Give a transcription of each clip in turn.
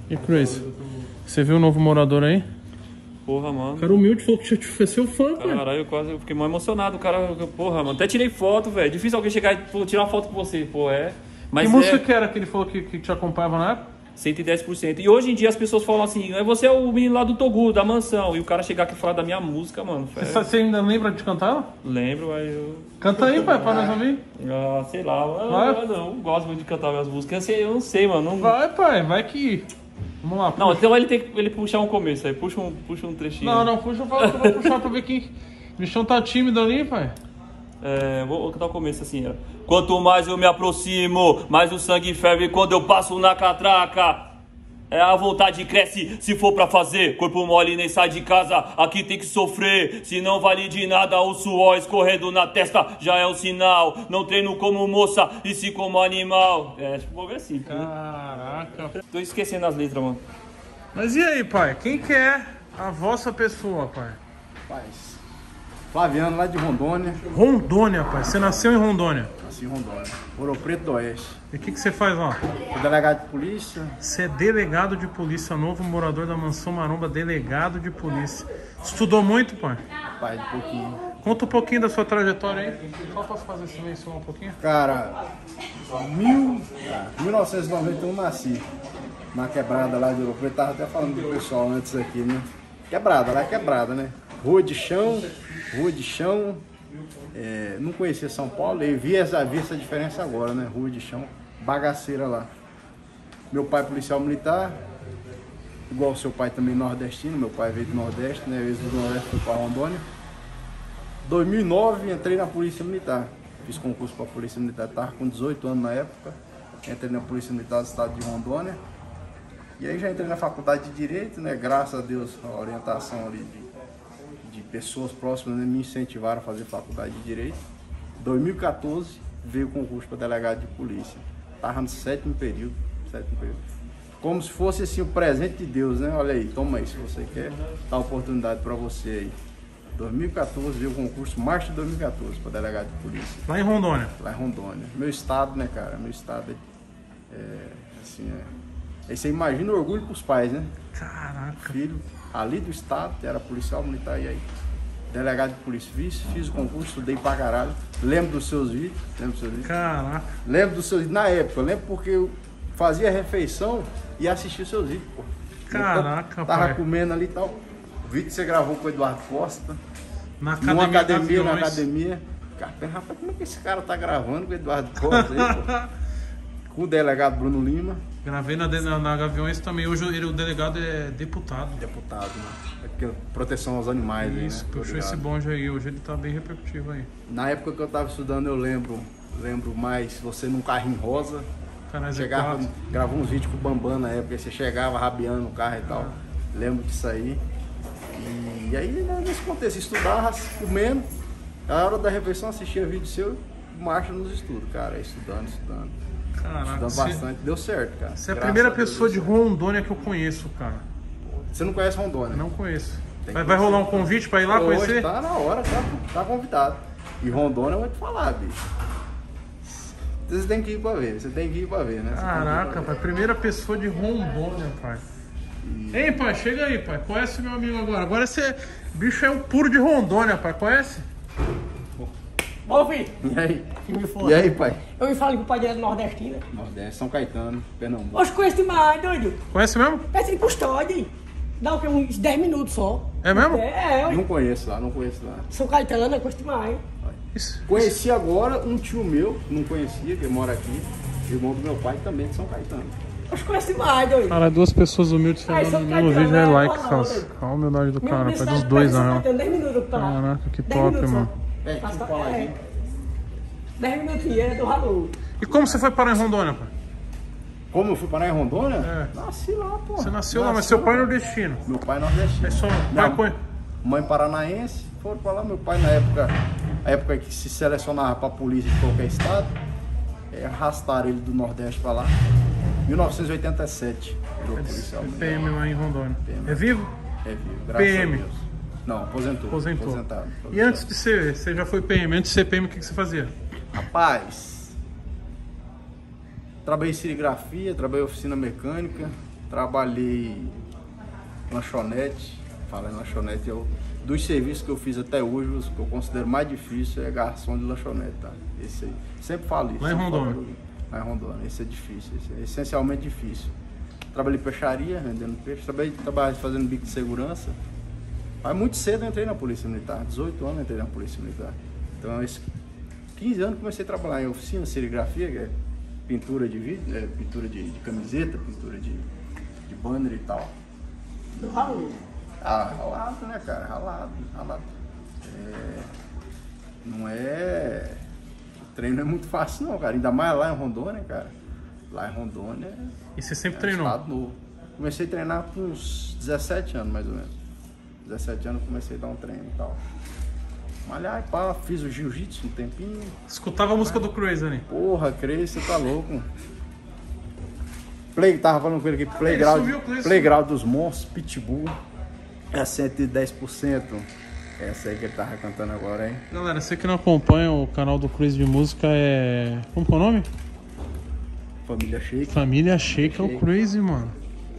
E Chris, você viu o novo morador aí? Porra, mano. O cara humilde falou que foi seu fã, cara. Caralho, eu fiquei mais emocionado. O cara, porra, mano. Até tirei foto, velho. Difícil alguém chegar e tirar uma foto com você, pô, é. Mas que música que era que ele falou que te acompanhava na época? 110%. E hoje em dia as pessoas falam assim, você é o menino lá do Togu, da mansão. E o cara chegar aqui e falar da minha música, mano. Você ainda lembra de cantar ela? Lembro, aí eu... Canta aí, pai, pra nós ouvir. Ah, sei lá. Eu não gosto muito de cantar minhas músicas. Eu não sei, mano. Não... Vai, pai, vai que... Vamos lá. Puxa. Não, então ele puxar um começo aí. Puxa um trechinho. Não, puxa, eu falo que eu vou puxar pra ver quem... O bichão tá tímido ali, pai. Vou cantar o começo assim, ó. Quanto mais eu me aproximo, mais o sangue ferve quando eu passo na catraca. A vontade cresce se for pra fazer. Corpo mole nem sai de casa, aqui tem que sofrer. Se não vale de nada o suor escorrendo na testa, já é um sinal. Não treino como moça e sim como animal. Vou ver assim. Caraca. Tô esquecendo as letras, mano. Mas e aí, pai? Quem que é a vossa pessoa, pai? Rapaz, Flaviano, lá de Rondônia. Rondônia, pai. Você nasceu em Rondônia? Nasci em Rondônia. Ouro Preto do Oeste. E o que você faz lá? Sou delegado de polícia. Você é delegado de polícia, novo morador da Mansão Maromba, delegado de polícia. Estudou muito, pai? Rapaz, um pouquinho. Conta um pouquinho da sua trajetória aí. Só posso fazer silêncio um pouquinho? Cara, 1991 nasci. Na quebrada lá de Ouro Preto. Tava até falando do pessoal antes aqui, né? Quebrada, lá é quebrada, né? Rua de chão. Não conhecia São Paulo e vi essa diferença agora, né? Rua de chão, bagaceira lá. Meu pai policial militar, igual o seu pai também nordestino, meu pai veio do Nordeste, né? Veio do Nordeste, foi para Rondônia. 2009 entrei na Polícia Militar, fiz concurso para a Polícia Militar, estava com 18 anos na época, entrei na Polícia Militar do Estado de Rondônia. E aí já entrei na Faculdade de Direito, né? Graças a Deus, a orientação ali de pessoas próximas, né, me incentivaram a fazer faculdade de Direito. 2014 veio o concurso para delegado de polícia. Estava no sétimo período. Como se fosse assim o presente de Deus, né? Olha aí, toma aí, se você quer, dá oportunidade para você aí. 2014 veio o concurso, março de 2014, para delegado de polícia. Lá em Rondônia? Lá em Rondônia. Meu estado, né, cara? Meu estado aí você imagina o orgulho pros pais, né? Caraca. Filho ali do estado, que era policial militar, e aí delegado de polícia, fiz o concurso, estudei pra caralho. Lembro dos seus vídeos. Caraca. Lembro dos seus vídeos, na época, eu lembro porque eu fazia refeição e assistia os seus vídeos, pô. Caraca, tava pai. comendo ali e tal. O vídeo que você gravou com o Eduardo Costa. Na academia. Cara, rapaz, como é que esse cara tá gravando com o Eduardo Costa aí, pô? Com o delegado Bruno Lima. Gravei na Gaviões também. Hoje o delegado é deputado. Deputado, né? É proteção aos animais. Isso, aí, né? puxou esse bonde aí. Hoje ele tá bem repercutivo aí. Na época que eu tava estudando, eu lembro mais você num carrinho rosa. Chegava, gravou uns vídeos com o Bambam na época. Você chegava rabiando no carro e tal. Lembro disso aí. E aí, nesse contexto, estudava, comendo. A hora da refeição, assistia vídeo seu, marcha nos estudos, cara. Estudando. Caraca, Estudando bastante, deu certo, cara. Você é a primeira pessoa de Rondônia que eu conheço, cara. Você não conhece Rondônia? Não conheço. Vai rolar um convite pra ir lá conhecer? Tá na hora, tá convidado. E Rondônia eu vou te falar, bicho. Você tem que ir pra ver, né? Caraca, pai, primeira pessoa de Rondônia, pai. Ei, pai, chega aí, pai. Conhece meu amigo agora. Agora esse bicho é um puro de Rondônia, pai. Conhece? Ô, filho. E aí, pai? Eu me falo que o pai dele é nordestino. Nordeste, São Caetano, Pernambuco. Hoje conheço demais, doido. Conhece mesmo? Peça de custódia. Dá o quê? Uns 10 minutos só. É mesmo? Hoje. Não conheço lá. São Caetano, eu conheço demais. Conheci agora um tio meu, não conhecia, que mora aqui. Irmão do meu pai também de São Caetano. Hoje conheço demais, doido. Cara, duas pessoas humildes falando São no Caetano, vídeo, é né? like, Olha lá, cara. doido. Olha a humildade do cara, Meu pai, dos dois, São na real. Caetano, 10 minutos pra lá. Caraca, que 10 top, minutos mano. só. Deixa eu falar aqui. 10 minutinhos, é do valor. E como você foi parar em Rondônia, pai? Como eu fui parar em Rondônia? É. Nasci lá, pô. Você nasceu lá, mas seu pai é nordestino. Meu pai é nordestino. É só Mãe paranaense, foram pra lá. Meu pai, na época que se selecionava pra polícia de qualquer estado, arrastaram ele do Nordeste pra lá. 1987, virou policial. PM lá em Rondônia. PM. É vivo? É vivo, graças PM. a Deus. Não, aposentou. Aposentado. E antes de ser, você já foi PM, antes de ser PM, o que você fazia? Rapaz, trabalhei em serigrafia, trabalhei em oficina mecânica, trabalhei em lanchonete. Falando em lanchonete, dos serviços que eu fiz até hoje, os que eu considero mais difícil é garçom de lanchonete, tá? Esse aí, sempre falo isso. Lá em Rondônia. Lá em Rondônia, esse é difícil, esse é essencialmente difícil. Trabalhei em peixaria, vendendo peixe, trabalhei fazendo bico de segurança. Mas muito cedo eu entrei na Polícia Militar, 18 anos eu entrei na Polícia Militar. Então, esses 15 anos comecei a trabalhar em oficina, serigrafia, que é pintura de vídeo, pintura de camiseta, pintura de banner e tal. Ralado, né, cara? Ralado. Não é... O treino é muito fácil não, cara. Ainda mais lá em Rondônia, cara. Lá em Rondônia... E você sempre treinou? Estado novo. Comecei a treinar com uns 17 anos, mais ou menos. 17 anos comecei a dar um treino e tal. Malhar e pá, fiz o jiu-jitsu um tempinho. Escutava a música do Crazy ali. Porra, Crazy, você tá louco. Tava falando com ele aqui, Playground dos Monstros, Pitbull. É 110%. Essa aí que ele tava cantando agora, hein? Galera, você que não acompanha o canal do Crazy de música é... Como que é o nome? Família Shake. Família Shake é o Crazy, mano.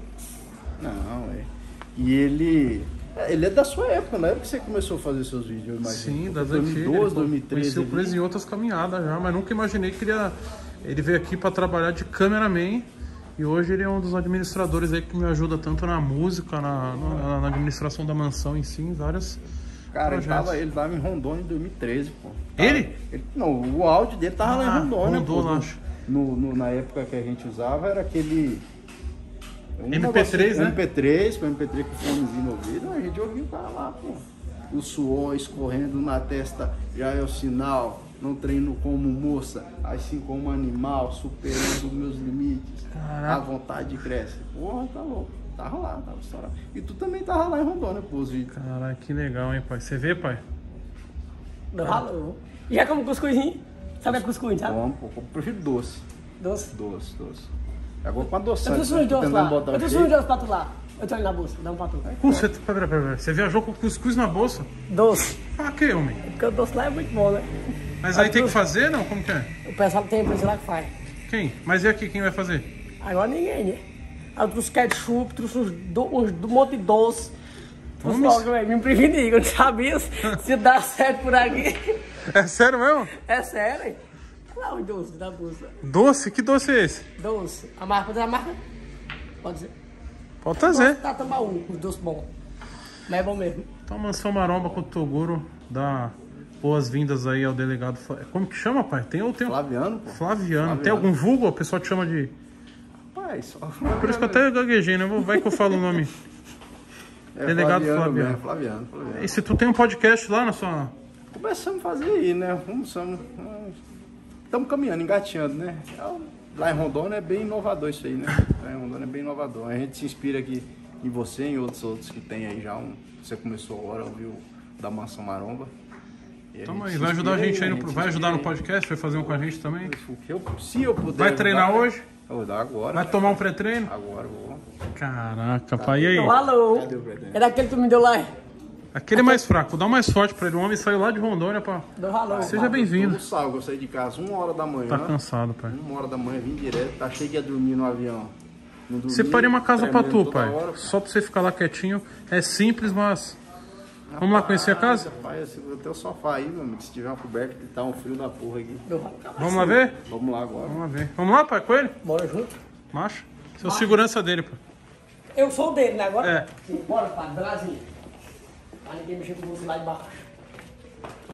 Não, E ele é da sua época, na época que você começou a fazer seus vídeos, eu imagino. Sim, das 2012, antigas. 2013. Conheci o Crazy em outras caminhadas já, mas nunca imaginei que ele veio aqui pra trabalhar de cameraman. E hoje ele é um dos administradores aí que me ajuda tanto na música, na administração da mansão em si, em vários Cara, projetos. ele tava em Rondônia em 2013, pô. Ele? Não, o áudio dele tava lá em Rondônia, Rondônia, pô. acho. Na época que a gente usava era aquele... MP3, né? MP3, com MP3 com fonezinho no ouvido, a gente ouvia o cara lá, pô. O suor escorrendo na testa já é o sinal. Não treino como moça, assim como animal, superando meus limites. Caraca. A vontade cresce. Porra, tá louco. Tava lá, tava estourado. E tu também tava lá em Rondônia, pô, os vídeos. Caralho, que legal, hein, pai? Você vê, pai? Deu ralo. Já como cuscuzinho? Sabe cuscuz, sabe? Bom, pô, eu prefiro doce. Doce. Doce. Agora com a Eu adoçante. trouxe uns doces lá. Eu trouxe uns shake. doces pra tu lá. Eu tô indo na bolsa, dá um pra tu. Pera. Você viajou com cuscuz na bolsa? Doce. Pra quê, homem? Porque o doce lá é muito bom, né? Mas aí tem que fazer, não? Como que é? O pessoal tem empresa lá que faz. Quem? Mas e aqui, quem vai fazer? Agora ninguém, né? Aí eu trouxe ketchup, trouxe um monte de doce. Trouxe Vamos. logo, velho, me preveni, eu não sabia se dá certo por aqui. É sério mesmo? É sério, hein? Olha lá os doces da bolsa. Doce? Que doce é esse? Doce. A marca, pode dizer a marca? Pode dizer. Pode trazer. Tá Tambaú, os doces bons. Mas é bom mesmo. Então, Mansão Maromba com o Toguro dá boas-vindas aí ao delegado. Como que chama, pai? Tem Flaviano, pô. Flaviano. Tem algum vulgo? O pessoal te chama de... Pai, só Por isso que eu até gaguejei, né? Vai que eu falo o nome. Delegado Flaviano. mesmo, Flaviano. E se tu tem um podcast lá na sua... Começamos a fazer aí, né? Estamos caminhando, engateando, né? Lá em Rondônia é bem inovador isso aí, né? Lá em Rondônia é bem inovador. A gente se inspira aqui em você e em outros que tem aí já. Você começou agora, ouviu da Mansão Maromba. Então aí, vai ajudar a gente aí, vai ajudar no podcast, vai fazer um com a gente também. Se eu puder. Vai treinar hoje? Eu vou dar agora. Vai tomar um pré-treino? Agora eu vou. Caraca, pai, e aí? Então, alô. Cadê o pré-treino? É daquele que tu me deu lá? Aquele é mais fraco, dá um mais forte pra ele. O homem saiu lá de Rondônia, pá. Deu alô. Seja bem-vindo. Eu saio, eu saí de casa 1h da manhã. Tá cansado, pai. 1h da manhã, vim direto. Achei que ia dormir no avião. Não dormi, Separei uma casa pra tremendo tu, toda pai. hora. Só pra você ficar lá quietinho. É simples, mas... Vamos lá conhecer a casa? Rapaz, até o sofá aí, meu amigo. Se tiver uma coberta, que tá um frio da porra aqui. Deu ralo. Vamos lá ver? Vamos lá agora. Vamos lá ver. Vamos lá, pai, com ele? Bora junto. Macho. Seu segurança dele, pai. Eu sou o dele, né? Agora? É. Bora, pai, Brasil. Pra ninguém mexer com você lá embaixo.